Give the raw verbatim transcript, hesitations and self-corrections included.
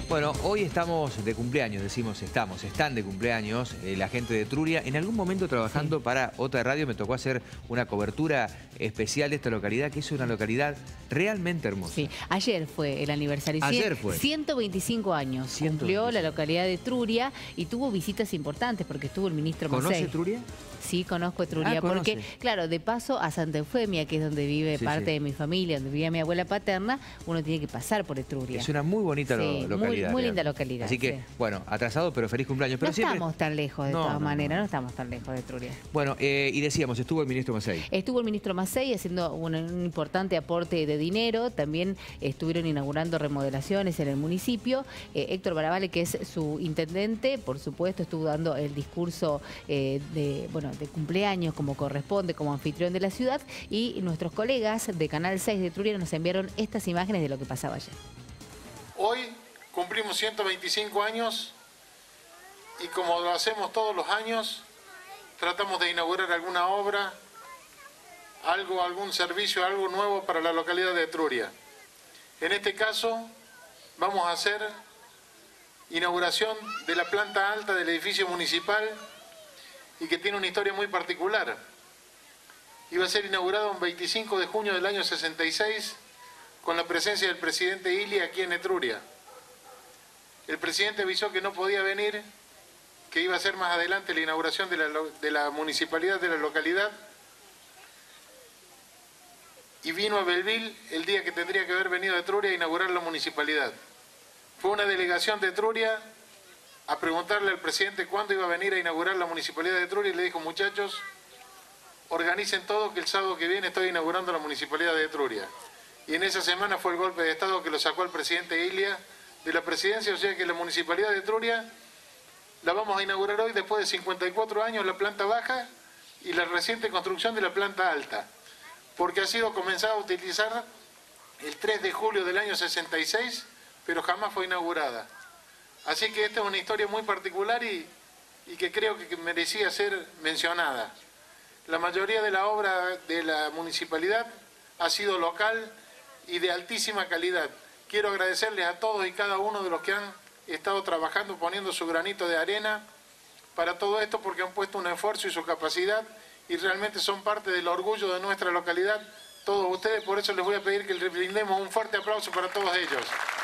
Bueno, hoy estamos de cumpleaños, decimos estamos, están de cumpleaños eh, la gente de Etruria. En algún momento trabajando sí. para otra radio me tocó hacer una cobertura especial de esta localidad, que es una localidad realmente hermosa. Sí, ayer fue el aniversario. Ayer fue. ciento veinticinco años ciento veinticinco. Cumplió la localidad de Etruria y tuvo visitas importantes porque estuvo el ministro Macei. ¿Conoce Etruria? Sí, conozco Etruria, ah, porque, claro, de paso a Santa Eufemia, que es donde vive sí, parte sí. de mi familia, donde vivía mi abuela paterna, uno tiene que pasar por Etruria. Es una muy bonita sí, lo localidad. Muy, muy linda localidad. Así que, sí. bueno, atrasado, pero feliz cumpleaños. Pero no siempre... estamos tan lejos, de no, todas no, maneras, no. no estamos tan lejos de Etruria. Bueno, eh, y decíamos, estuvo el ministro Macei. Estuvo el ministro Macei haciendo un, un importante aporte de dinero, también estuvieron inaugurando remodelaciones en el municipio. Eh, Héctor Baravale, que es su intendente, por supuesto, estuvo dando el discurso eh, de, bueno, de cumpleaños como corresponde, como anfitrión de la ciudad, y nuestros colegas de Canal seis de Etruria nos enviaron estas imágenes de lo que pasaba ayer. Hoy cumplimos ciento veinticinco años y como lo hacemos todos los años, tratamos de inaugurar alguna obra, algo, algún servicio, algo nuevo para la localidad de Etruria. En este caso vamos a hacer inauguración de la planta alta del edificio municipal y que tiene una historia muy particular. Iba a ser inaugurado el veinticinco de junio del año sesenta y seis con la presencia del presidente Ilia aquí en Etruria. El presidente avisó que no podía venir, que iba a ser más adelante la inauguración de la, de la municipalidad de la localidad, y vino a Belville el día que tendría que haber venido a Etruria a inaugurar la municipalidad. Fue una delegación de Etruria a preguntarle al presidente cuándo iba a venir a inaugurar la municipalidad de Etruria y le dijo: muchachos, organicen todo que el sábado que viene estoy inaugurando la municipalidad de Etruria. Y en esa semana fue el golpe de Estado que lo sacó el presidente Ilia de la presidencia, o sea que la municipalidad de Etruria la vamos a inaugurar hoy después de cincuenta y cuatro años, la planta baja y la reciente construcción de la planta alta, porque ha sido comenzada a utilizar el tres de julio del año sesenta y seis, pero jamás fue inaugurada. Así que esta es una historia muy particular y, y que creo que merecía ser mencionada. La mayoría de la obra de la municipalidad ha sido local y de altísima calidad. Quiero agradecerles a todos y cada uno de los que han estado trabajando, poniendo su granito de arena para todo esto, porque han puesto un esfuerzo y su capacidad y realmente son parte del orgullo de nuestra localidad, todos ustedes. Por eso les voy a pedir que les brindemos un fuerte aplauso para todos ellos.